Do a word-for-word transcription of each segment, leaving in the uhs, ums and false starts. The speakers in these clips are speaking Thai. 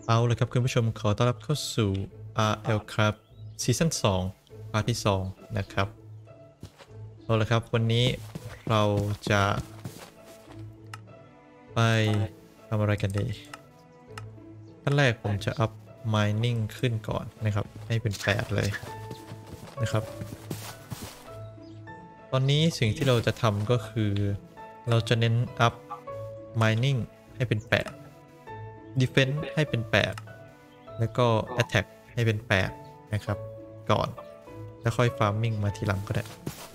เอาเลยครับคุณผู้ชมขอต้อนรับเข้าสู่ อาร์ แอล ครับซีซั่นสองพาร์ทที่สองนะครับเอาละครับวันนี้เราจะไปทำอะไรกันดีขั้นแรกผมจะอัพ mining ขึ้นก่อนนะครับให้เป็นแปดเลยนะครับตอนนี้สิ่งที่เราจะทำก็คือเราจะเน้นอัพ mining ให้เป็นแปด defense ให้เป็นแปดแล้วก็ attack ให้เป็นแปดนะครับก่อนแล้วค่อย farming มาทีหลังก็ได้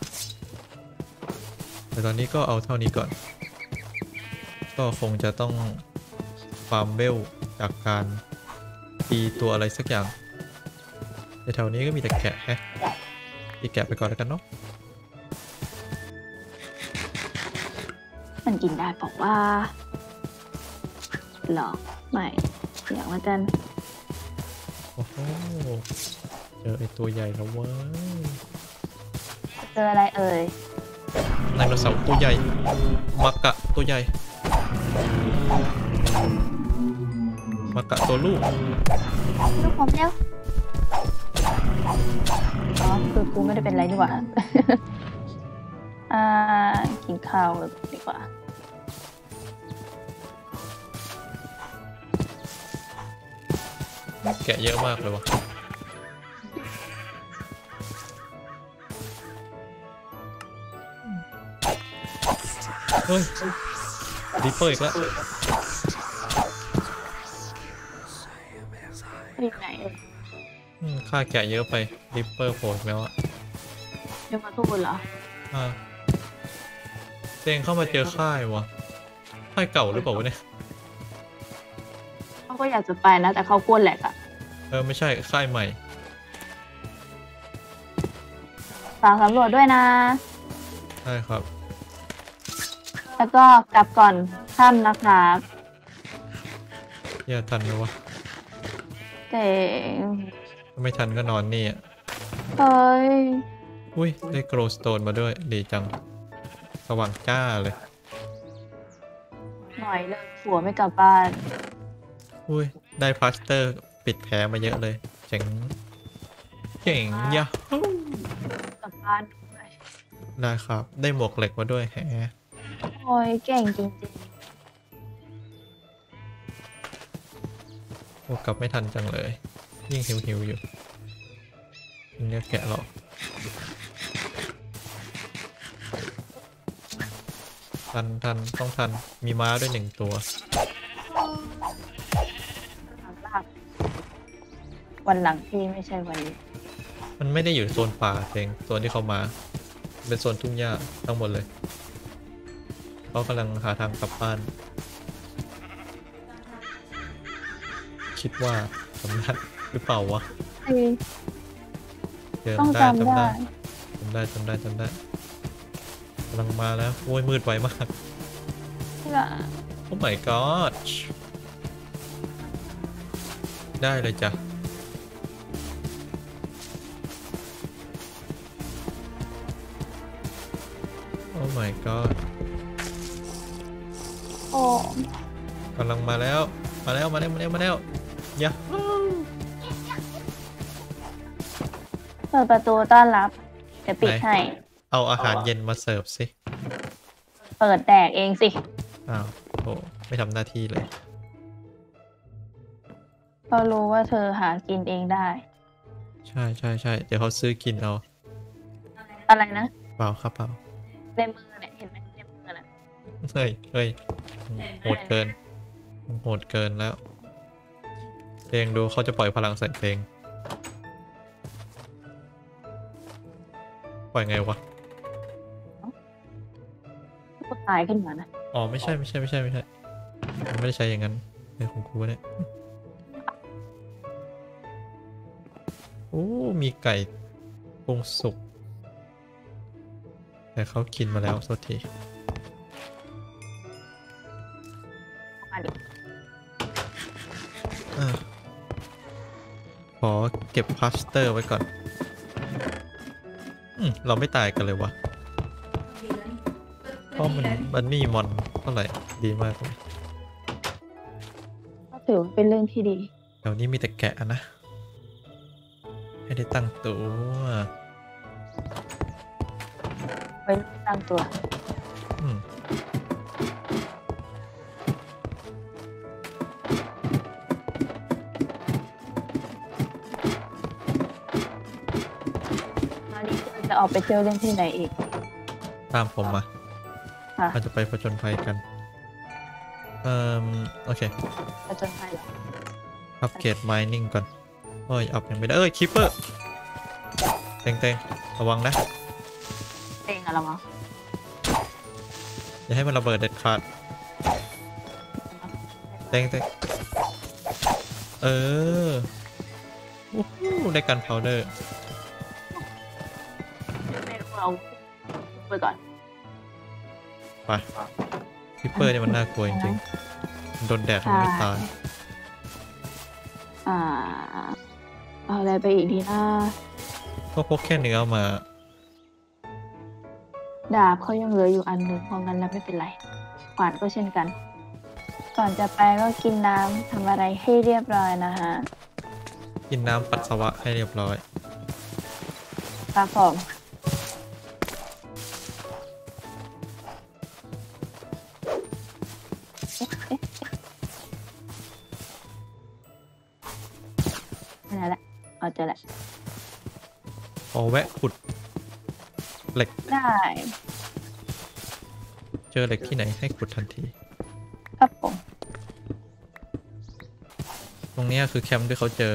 แต่ตอนนี้ก็เอาเท่านี้ก่อนก็คงจะต้องฟาร์มเวลจากการตีตัวอะไรสักอย่างในแถวนี้ก็มีแต่แกะแฮะตีแกะไปก่อนแล้วกันเนาะมันกินได้บอกว่าหรอไม่เสียงมาจันโอ้โหเจอไอตัวใหญ่แล้วเว้ยเจออะไรเอ่ยไดโนเสาร์ตัวใหญ่มักกะตัวใหญ่มักกะตัวลูกลูกผมเร็วอ๋อคือกูไม่ได้เป็นไรดีกว่าอ่ากินข้าวดีกว่าแกะเยอะมากเลยวะเฮ้ยรีเปอร์อีกแล้วรีบไหนค่าแกะเยอะไปรีเปอร์โผล่แล้วอะเดี๋ยวมาตู้เหรออ่าเตงเข้ามาเจอค่ายวะค่ายเก่าหรือเปล่าวะเนี่ยเขาก็อยากจะไปนะแต่เขากลัวแหลกอะเออไม่ใช่ค่ายใหม่ฝากสำรวจด้วยนะใช่ครับแล้วก็กลับก่อนค่ำนะครับอย่าทันไหมวะเจ๋งถ้าไม่ทันก็นอนนี่อ่ะเฮ้ยอุ้ยได้โกลสโตนมาด้วยดีจังสว่างจ้าเลยหน่อยเลยผัวไม่กลับบ้านอุ้ยได้พลาสเตอร์ปิดแผลมาเยอะเลยเจ๋งเจ๋งยะกลับบ้านได้ครับได้หมวกเหล็กมาด้วยแฮะโอ้ยเก่งจริงๆโอ้กลับไม่ทันจังเลยยิ่งหิวหิวอยู่ยิ่งเนี้ยแกะหรอกทันทันต้องทันมีม้าด้วยหนึ่งตัววันหลังที่ไม่ใช่วันนี้มันไม่ได้อยู่โซนป่าเองโซนที่เขามาเป็นโซนทุ่งหญ้าทั้งหมดเลยเขากำลังหาทางกลับบ้านคิดว่าจำได้หรือเปล่าวะเจอได้จำได้จำได้จำได้จำได้กำลังมาแล้วโอ้ยมืดไวมากโอ้ my god ได้เลยจ้ะโอ้ my god โอ้กำลังมาแล้วมาแล้วมาแล้วมาแล้วมาแล้วยะเปิดประตูต้อนรับเดี๋ยวปิดให้เอาอาหารเย็นมาเสิร์ฟสิเปิดแดกเองสิอ้าวโอ้ไม่ทำหน้าที่เลยเขารู้ว่าเธอหากินเองได้ใช่ใช่ใช่เดี๋ยวเขาซื้อกินเอาอะไรนะเปล่าครับเปล่าในมือเนี่ยเห็นไหมในมือน่ะเฮ้ยเฮ้ยโหดเกินโหดเกินแล้วเพลงดูเขาจะปล่อยพลังใส่เพลงปล่อยไงวะก็ตายขึ้นมานะอ๋อไม่ใช่ไม่ใช่ไม่ใช่ไม่ใช่ไม่ได้ใช้อย่างนั้นในของกูเนี่ยโอ้มีไก่ปรุงสุกแต่เขากินมาแล้วสักทีขอเก็บพลาสเตอร์ไว้ก่อนอืมเราไม่ตายกันเลยวะเพราะมันมันไม่มีมอนเท่าไหร่ดีมากเลยก็ถือเป็นเรื่องที่ดีแถวนี้มีแต่แกะนะให้ได้ตั้งตัวไว้ตั้งตัวอืมอันนี้จะออกไปเที่ยวเล่นที่ไหนอีกตามผมมาค่ะเราจะไปผจญภัยกัน เอ่อโอเคผจญภัยเหรออัปเกรด mining ก่อนโอ้ย อัพยังไม่ได้ เอ้ย คิปเปอร์เต็งเต็งระวังนะเองอะไรมั้งอย่าให้มันระเบิดเด็ดขาดเต็งเต็งเออโอ้โหได้กันพาวเดอร์ไม่รู้เราไปก่อนไปคิปเปอร์เนี่ยมันน่ากลัวจริงๆมันโดนแดดมันไม่ตายอ่าเอาอะไรไปอีกดีนะก็พกแค่เนื้อมาดาบเขายังเหลืออยู่อันหนึ่งเพราะงั้นแล้วไม่เป็นไรขวานก็เช่นกัน ก่อนจะไปก็กินน้ำทำอะไรให้เรียบร้อยนะฮะกินน้ำปัสสาวะให้เรียบร้อยครับผมนั่นแหละเอาเจอแหละขอแวะขุดเหล็กได้เจอเหล็กที่ไหนให้ขุดทันทีครับผมตรงเนี้ยคือแคมป์ที่เขาเจอ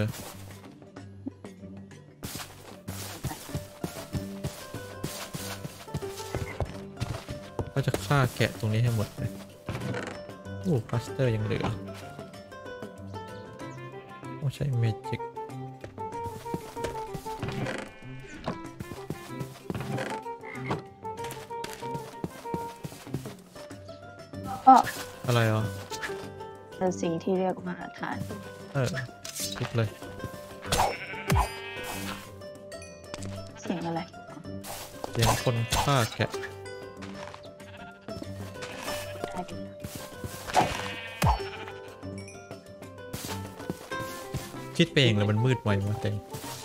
ก็จะฆ่าแกะตรงนี้ให้หมดเลยโอ้พลาสเตอร์ยังเหลือต้องใช้เมจิกก็อะไรอ่ะเป็นสิ่งที่เรียกมาตรฐานเออคลิกเลยเสียงอะไรเสียงคนฆ่าแกะได้ดีคิดไปเองเลยมันมืดไวมาเต็ง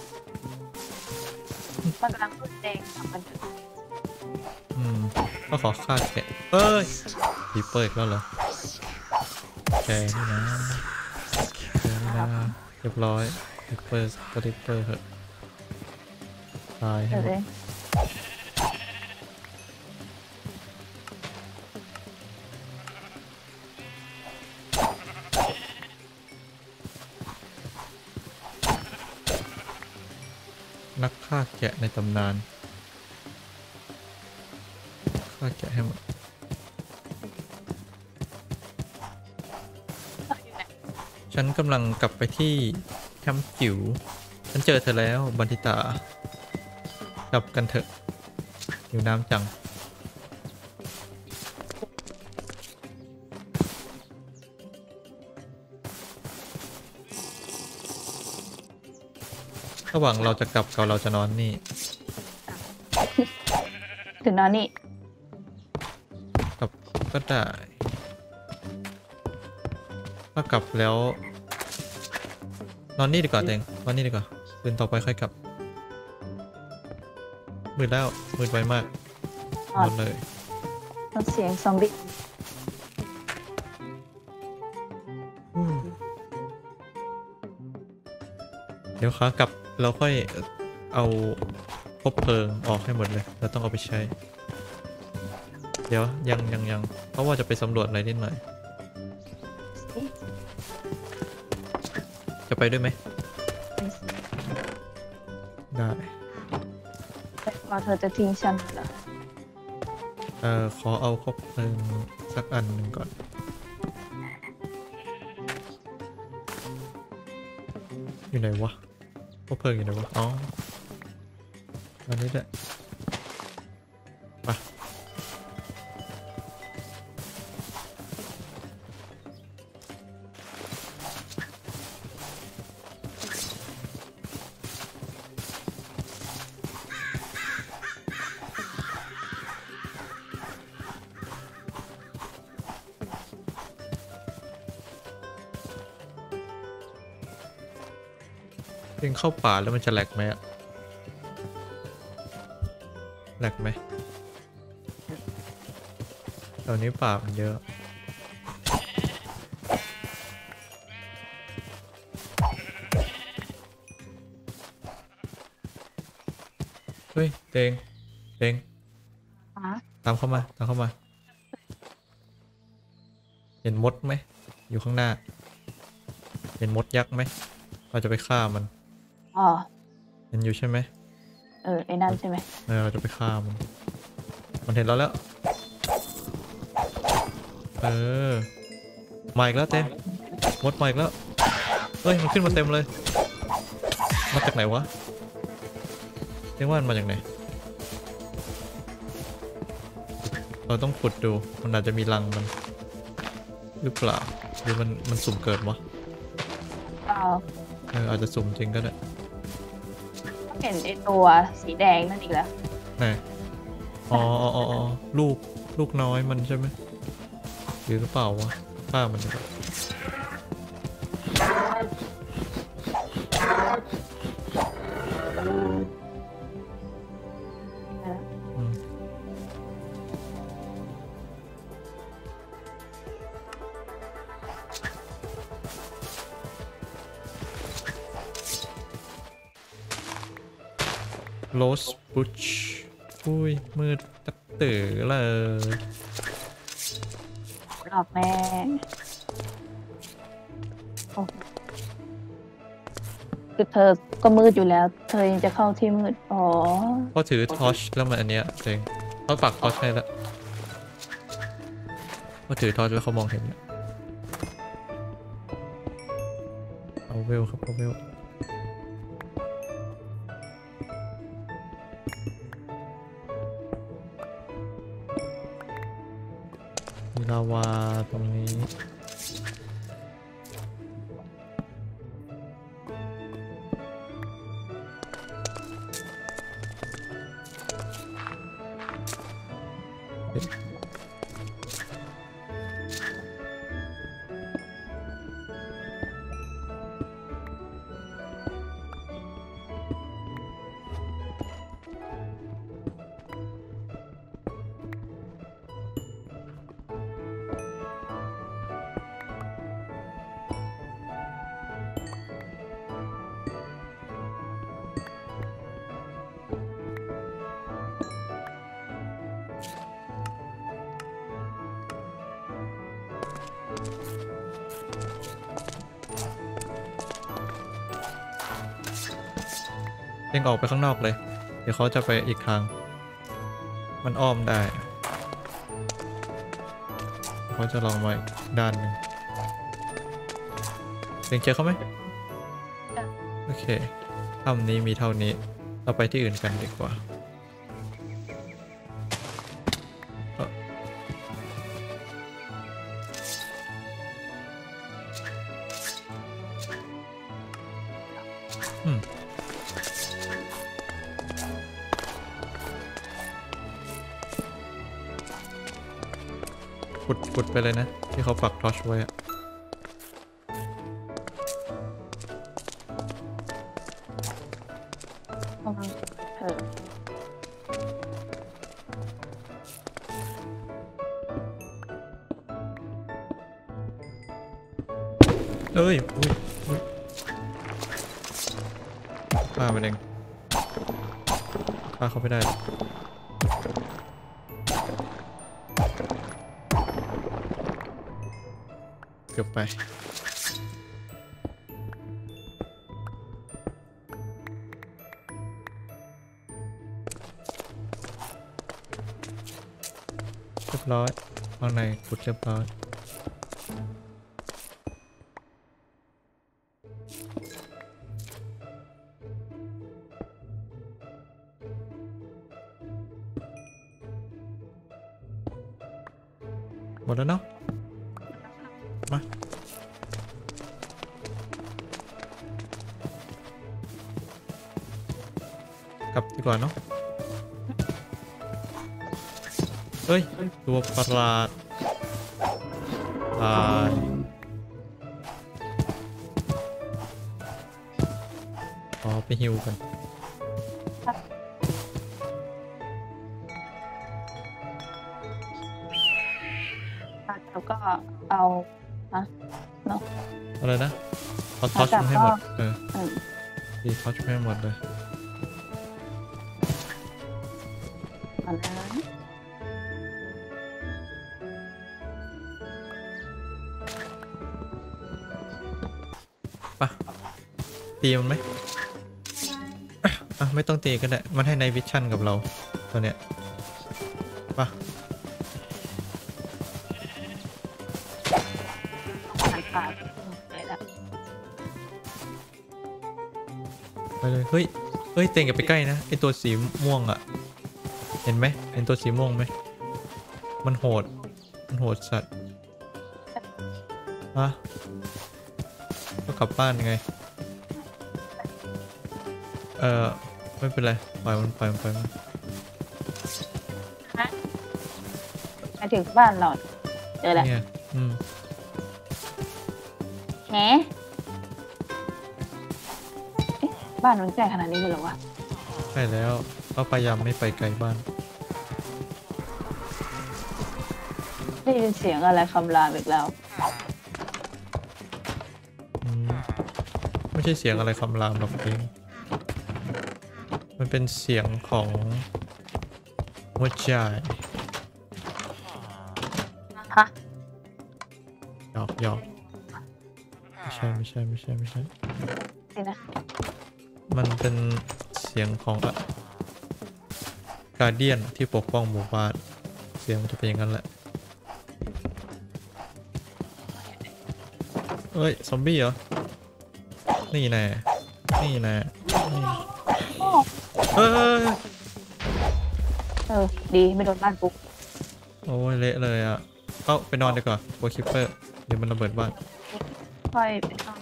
มันกำลังพูดเองทำมันถึงอืมก็ขอฆ่าแกะเอ้ยรีเปิดแล้วเหรอแกนี่นะแกนี่นะเรียบร้อยรีเปิดก็รีเปิดเถอะตายให้เดี๋ยวหมเลดยนักฆ่าแกะในตำนานฆ่าแกะให้หมดอยู่ไหนฉันกำลังกลับไปที่แคมป์จิ๋วฉันเจอเธอแล้วบันทิตากลับกันเถอะอยู่น้ำจังระหว่างเราจะกลับกับเราจะนอนนี่ถึงนอนนี่กลับก็ได้ถ้ากลับแล้ว นอนนี่ดีกว่าเตงนอนนี่ดีกว่าคืนต่อไปค่อยกลับมืดแล้วมืดไวมากนอนเลยต้องเสียงซอมบี้อืมเดี๋ยวขากลับเราค่อยเอาคบเพลิงออกให้หมดเลยเราต้องเอาไปใช้ เดี๋ยวยังยังยังเพราะว่าจะไปสำรวจอะไรนิดหน่อยจะไปด้วยไหมได้แต่พอเธอจะทิ้งฉันเหรอเอ่อขอเอาคบเพลิงสักอันหนึ่งก่อนอยู่ไหนวะคบเพลิงอยู่ไหนวะอ๋ออันนี้แหละไป โเองเข้าป่าแล้วมันจะแหลกไหมอะแหลกไหมแถวนี้ป่ามันเยอะเฮ้ยเตงเตงอ๋อตามเข้ามาตามเข้ามาเห็นมดไหมอยู่ข้างหน้าเห็นมดยักษ์ไหมเราจะไปฆ่ามันอ๋อเห็นอยู่ใช่ไหมเออไอ้นั่นใช่ไหมเออเราจะไปฆ่ามันมันเห็นเราแล้วเออมาอีกแล้วเต็มมดมาอีกแล้วเฮ้ยมันขึ้นมาเต็มเลยมาจากไหนวะเรียกว่ามันมาจากไหนเราต้องขุดดูมันอาจจะมีรังมันหรือเปล่าหรือมันมันสุ่มเกิดวะอ๋อเอออาจจะสุ่มจริงก็ได้เห็นไอ้ตัวสีแดงนั่นอีกแล้วไหนอ๋ออ๋ออ๋อลูกลูกน้อยมันใช่ไหมหรือหรือเปล่าวะฆ่ามันดีกว่าอืมโรสบุชอุ้ยมืดตักเต๋อเลยหลอกแม่โอ้คือเธอก็มืดอยู่แล้ว เธอยังจะเข้าที่มืด อ๋อเขาถือทอร์ชแล้วมันอันเนี้ยเองเขาปักทอร์ชให้แล้วเขาถือทอร์ชแล้วเขามองเห็นเอาเวลครับเอาเวลมีลาวาตรงนี้เด้งออกไปข้างนอกเลยเดี๋ยวเขาจะไปอีกทางมันอ้อมได้เขาจะลองมาอีกด้านหนึ่งเด้งเจอเขาไหมโอเคถ้ำนี้มีเท่านี้เราไปที่อื่นกันดีกว่าเอ่ออืมขุดขุดไปเลยนะที่เขาปักทอร์ชไว้อะเธอเอ้ยอุ้ยอุ้ยฆ่ามันเองฆ่าเขาไม่ได้หรอกเกือบไปเรียบร้อยข้างในขุดเรียบร้อยหมดแล้วเนาะมากลับดีกว่าเนาะเฮ้ยตัวประหลาดตายอ๋อไปฮิวกันแล้วก็เอาอะเนาะอะไรนะเอาทอชแล้วก็มาให้หมดเอออืมดีทอชให้หมดเลยก่อนนะปะตีมันไหมอ่ะอ่ะไม่ต้องตีก็ได้มันให้ในวิชั่นกับเราตัวเนี้ยปะหันขาไปแล้วไปเลยเฮ้ยเฮ้ยเตงอย่าไปใกล้นะไอตัวสีม่วงอะเห็นไหมเห็นตัวสีม่วงไหมมันโหดมันโหดสัตว์ฮะก็กลับบ้านยังไงเออไม่เป็นไรปล่อยมันปล่อยมันปล่อยมันไปถึงบ้านเราเจอแล้วเนี่ยอืมแหมเอ๊ะบ้านมันใกล้ขนาดนี้เลยเหรอวะใช่แล้วก็พยายามไม่ไปไกลบ้านได้ยินเสียงอะไรคำรามอีกแล้วอืมไม่ใช่เสียงอะไรคำรามหรอกเองมันเป็นเสียงของหัวใจฮะหยอกหยอกไม่ใช่ไม่ใช่ไม่ใช่ไม่ใช่นี่นะมันเป็นเสียงของการเดียนที่ปกป้องหมู่บ้านเสียงมันจะเป็นอย่างนั้นแหละเอ้ยซอมบี้เหรอนี่แน่นี่แน่นี่เอ้ยเออ ดีไม่โดนบ้านปุ๊บโอ้ยเละเลยอ่ะเข้าไปนอนดีกว่าโวคิปเปอร์เดี๋ยวมันระเบิดบ้านค่อยไปนอน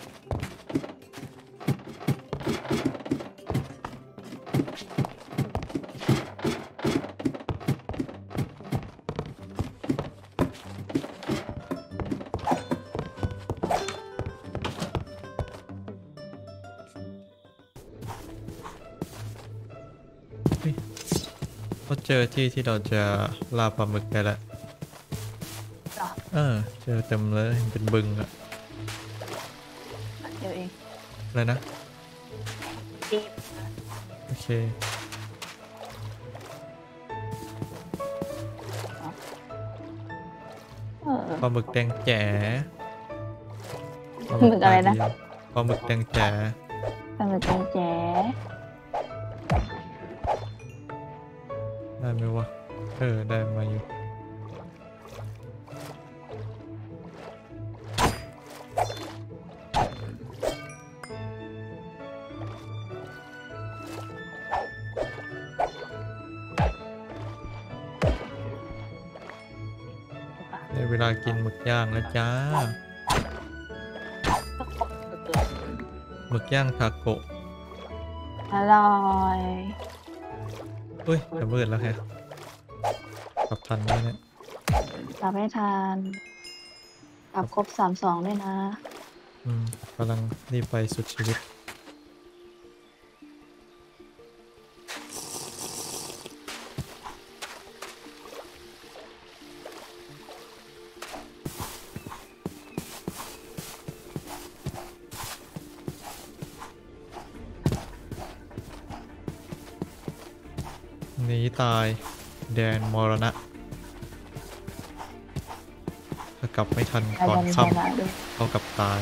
ก็เจอที่ที่เราจะล่าปลาหมึกได้แล้วเหรอเออเจอเต็มเลยเป็นบึงอะเดี๋ยวเองอะไรนะดีโอเคเออปลาหมึกแดงแจ๋ปลาหมึกอะไรนะตาเดียวปลาหมึกแดงแจ๋ทำเป็นแจ๊แจ๊ได้ไหมวะเออได้มาอยู่ได้เวลากินหมึกย่างแล้วจ้าหมึกย่างทาโกะอร่อยเฮ้ยจะมืดแล้วแฮะกลับทันไหมเนี่ยกลับไม่ทานกลับครบสามสองด้วยนะอืมกำลังรีบไปสุดชีวิตหนีตายแดนมรณะถ้ากลับไม่ทันไปก่อนกันชค่นะด้วยำเท่ากับตาย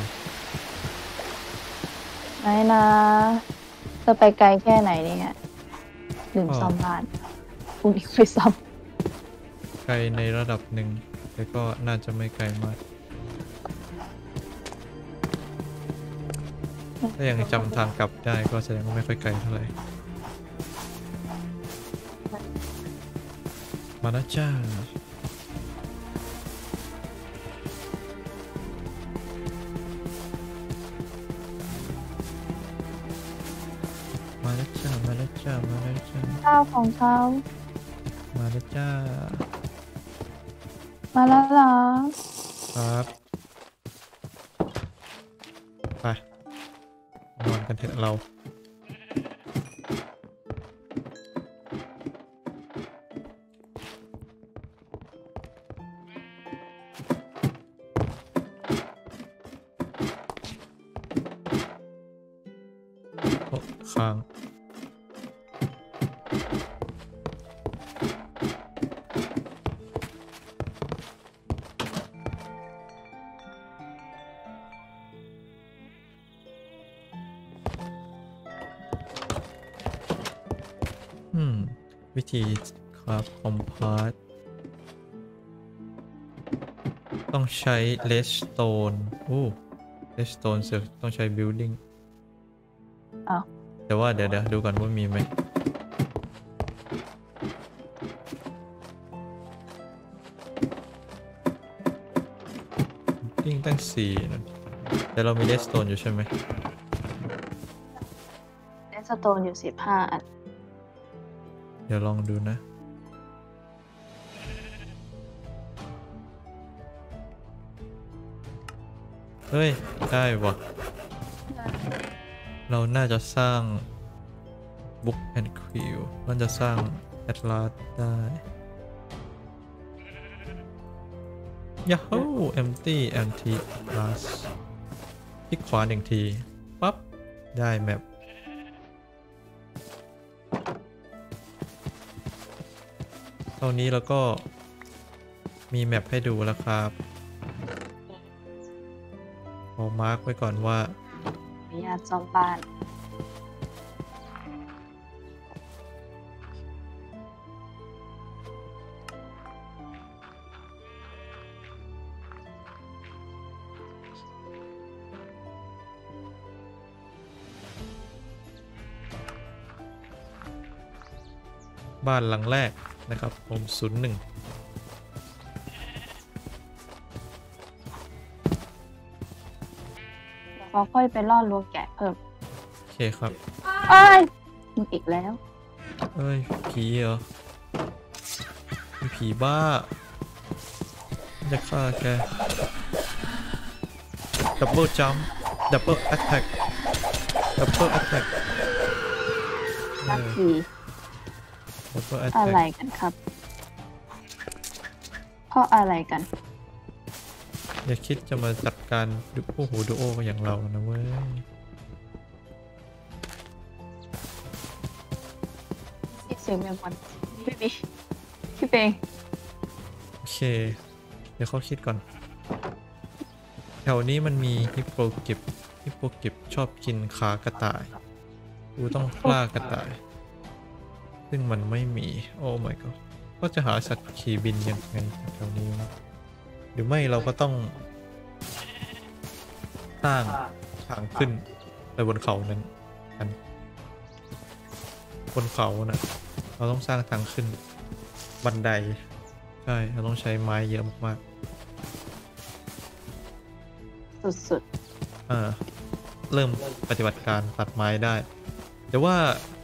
ไหนนะจะไปไกลแค่ไหนเนี่ยลืมก็ซ่อมบ้านคุณอีกไปซ่อมไกลในระดับหนึ่งแต่ก็น่าจะไม่ไกลมากถ้ายังจำทางกลับได้ก็แสดงว่าไม่ค่อยไกลเท่าไหร่มาแล้วจ้ามาแล้วจ้ามาแล้วจ้ามาแล้วจ้าข้าวของเขามาแล้วจ้ามาแล้วเหรอครับไปนอนกันเถอะเราค้างอืมวิธีครับคอมพาร์ตต้องใช้เลสโตนโอ้เลสโตนเสร็จต้องใช้บิลดิ้งอ้าวแต่ว่าเดี๋ยวเดี๋ยวดูก่อนว่ามีไหมบิลดิ้งตั้งสี่นะแต่เรามีเลสโตนอยู่ใช่ไหมเลสโตนอยู่สิบห้าอันเดี๋ยวลองดูนะ เฮ้ย ได้วะเราน่าจะสร้าง Book and Quill มันจะสร้าง Atlas ได้ Yahoo Empty Antique Atlas คลิกขวาหนึ่งที ปั๊บ ได้แมปตอนนี้เราก็มีแมปให้ดูแล้วครับขอมาร์กไว้ก่อนว่าอนุญาตซ่อมบ้านบ้านหลังแรกนะครับผมศูนย์หนึ่งเราค่อยไปล่อลวงแกะเพิ่มโอเคครับเอ้ยมึงอีกแล้วเอ้ย ผีเหรอมีผีบ้าจะฆ่าแกดับเบิลจัมป์ดับเบิลแอตแทกดับเบิลแอตแทกนักทีดับเบิลแอตอะแทไรกกันครับ เพราะอะไรกันอย่าคิดจะมาจัดการดูโอ้โหดูโออย่างเรานะเว้ยเสียงแมวมันพี่บีพี่เปงโอเค เดี๋ยวเขาคิดก่อน แถวนี้มันมีฮิปโปเก็บฮิปโปเก็บชอบกินขากระต่ายกูต้องล่ากระต่าย ซึ่งมันไม่มี โอ้ my god ก็จะหาสัตว์ขี่บินยังไงแถวนี้นะหรือไม่เราก็ต้องสร้างทางขึ้นไปบนเขานั้นกันบนเขานะเราต้องสร้างทางขึ้นบันไดใช่เราต้องใช้ไม้เยอะมากสุดๆอ่าเริ่มปฏิบัติการตัดไม้ได้ แต่ว่า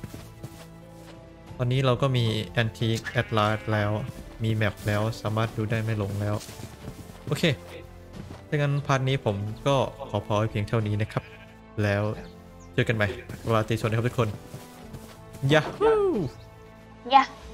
ตอนนี้เราก็มี Antique Atlas แล้วมีแมปแล้วสามารถดูได้ไม่หลงแล้ว โอเคดังนั้นพาร์ทนี้ผมก็ขอพอไว้เพียงเท่านี้นะครับ แล้วเจอกันใหม่เวลาตีสวัสดีครับทุกคน Yahoo ๆยะ